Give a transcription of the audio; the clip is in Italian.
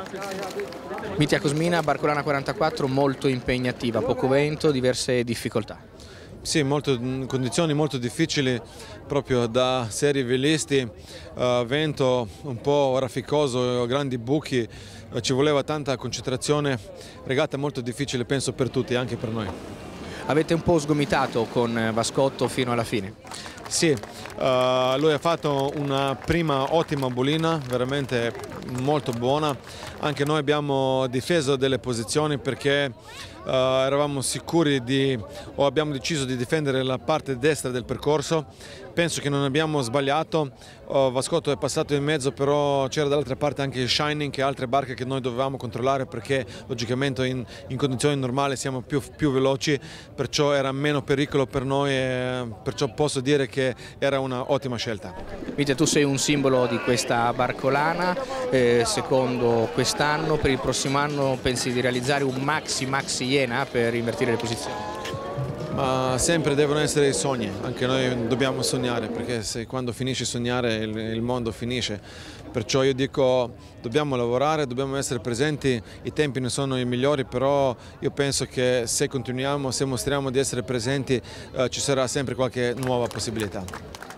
Mitja Cosmina, Barcolana 44, molto impegnativa, poco vento, diverse difficoltà. Sì, condizioni molto difficili proprio da seri velisti, vento un po' rafficoso, grandi buchi, ci voleva tanta concentrazione, regata molto difficile penso per tutti, anche per noi. Avete un po' sgomitato con Vascotto fino alla fine? Sì, lui ha fatto una prima ottima bolina, veramente molto buona. Anche noi abbiamo difeso delle posizioni perché eravamo sicuri o abbiamo deciso di difendere la parte destra del percorso. Penso che non abbiamo sbagliato, Vascotto è passato in mezzo, però c'era dall'altra parte anche Shining e altre barche che noi dovevamo controllare perché logicamente in condizioni normali siamo più veloci, perciò era meno pericolo per noi e perciò posso dire che era un'ottima scelta. Mitja, tu sei un simbolo di questa barcolana, secondo quest'anno, per il prossimo anno pensi di realizzare un maxi Iena per invertire le posizioni? Ma sempre devono essere i sogni, anche noi dobbiamo sognare perché quando finisci di sognare il mondo finisce, perciò io dico dobbiamo lavorare, dobbiamo essere presenti, i tempi non sono i migliori, però io penso che se continuiamo, se mostriamo di essere presenti ci sarà sempre qualche nuova possibilità.